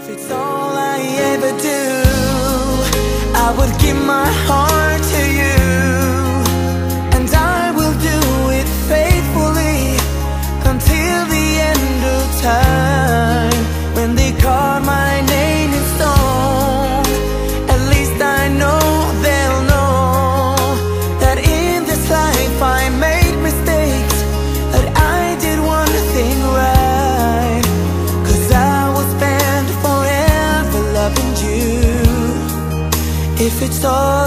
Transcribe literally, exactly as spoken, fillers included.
If it's all I ever do, I would give my heart to you, and I will do it faithfully until the end of time. When they carve my name in stone, at least I know they'll know that in this life I made mistakes, that I did one thing right. 'Cause I will spend forever loving you. If it's all